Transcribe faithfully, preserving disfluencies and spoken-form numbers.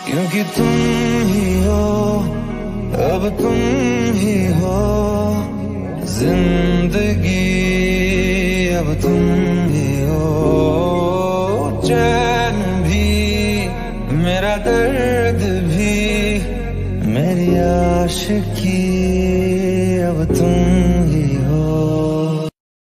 क्योंकि तुम ही हो, अब तुम ही हो जिंदगी, अब तुम ही हो चैन भी, मेरा दर्द भी, मेरी आशिकी, अब तुम